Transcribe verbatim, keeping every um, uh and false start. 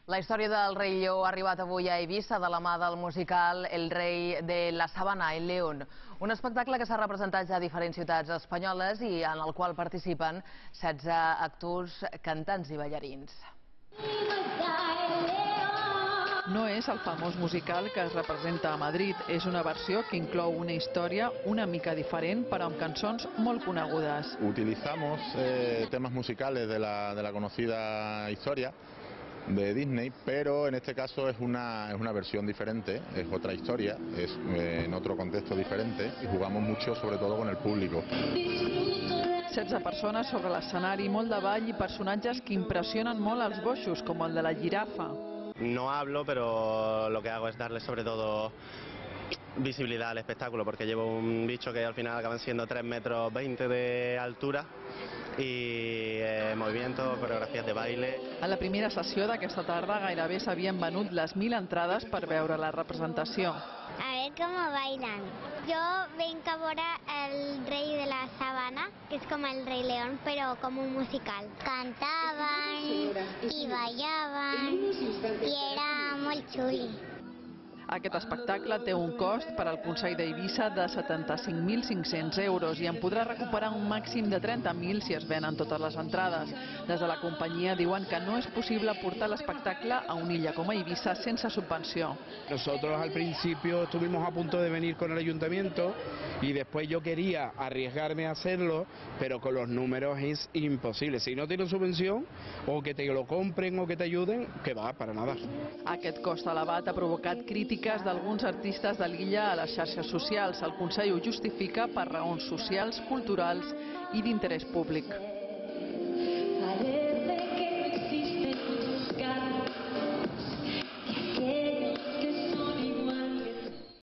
La història del rei Lleó ha arribat avui a Eivissa de la mà del musical El rei de la sabana, El León. Un espectacle que s'ha representat ja a diferents ciutats espanyoles i en el qual participen setze actors, cantants i ballarins. No és el famós musical que es representa a Madrid, és una versió que inclou una història una mica diferent però amb cançons molt conegudes. Utilizamos eh, temas musicales de la, de la conocida historia de Disney, pero en este caso es una, es una versión diferente, es otra historia, es eh, en otro contexto diferente y jugamos mucho sobre todo con el público. setze persones sobre l'escenari, molt de ball i personatges que impressionen molt als boixos, com el de la jirafa. No hablo, pero lo que hago es darle sobre todo visibilidad al espectáculo, porque llevo un bicho que al final acaban siendo tres metros veinte de altura i eh, movimientos, coreografies de baile. A la primera sessió d'aquesta tarda gairebé s'havien venut les mil entrades per veure la representació. A ver cómo bailan. Yo vengo a ver El Rey de la Sabana, que es como El Rey León, pero como un musical. Cantaban y bailaban y era muy chuli. Aquest espectacle té un cost per al Consell d'Eivissa de setanta-cinc mil cinc-cents euros i en podrà recuperar un màxim de trenta mil si es venen totes les entrades. Des de la companyia diuen que no és possible portar l'espectacle a una illa com Eivissa sense subvenció. Nosotros al principio estuvimos a punto de venir con el ayuntamiento y después yo quería arriesgarme a hacerlo, pero con los números es imposible. Si no tienes subvención, o que te lo compren o que te ayuden, que va, para nada. Aquest cost elevat ha provocat crítiques d'alguns artistes de l'illa a les xarxes socials. El Consell ho justifica per raons socials, culturals i d'interès públic.